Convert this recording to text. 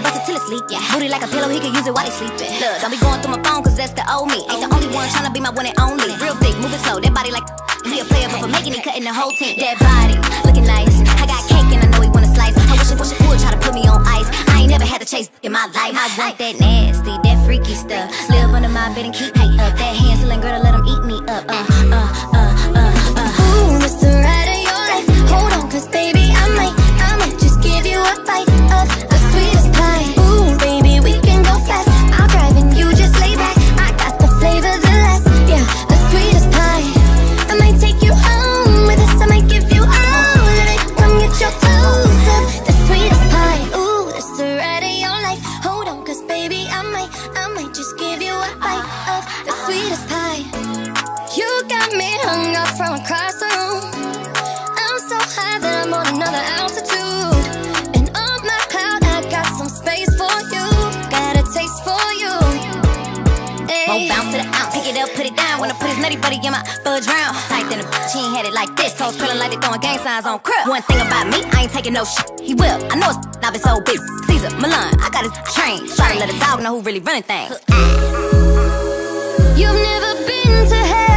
and bust it till it's leak. Yeah. Booty like a pillow, he can use it while he sleeping. Look, don't be going through my phone, cause that's the old me. Ain't the only one tryna be my one and only. Real thick, moving slow, that body like he a player, but for making it, cutting the whole team. That body, looking nice. I got cake and I know he wanna slice. I wish it would try to put me on ice. I ain't never had to chase in my life. I want that nasty, that freaky stuff. Live under my bed and keep me up. That hand-stealing girl to let him eat me up. Ooh, it's the ride of your life. Hold on, cause baby, I might just give you a bite of the sweetest pie. Ooh, baby, we can go fast. I'll drive and you just lay back. I got the flavor, the last, yeah, the sweetest pie. I might take you home with us. I might give you all of it. Come get your clothes up. The sweetest pie. Ooh, it's the ride of your life. Hold on, cause baby, I might just give you a bite of the sweetest pie. You got me hung up from across the room. I'm so high that I'm on another altitude. And on my cloud, I got some space for you. Got a taste for you. Won't bounce to the ounce, pick it up, put it down. Wanna put his nutty buddy in my fudge round. Tight than a bitch, he ain't had it like this. Toes curling like they throwing gang signs on crib. One thing about me, I ain't taking no shit. He will, I know it's not been so big. Caesar, Milan, I got his train. Try to let a dog know who really running things. You've never been to hell.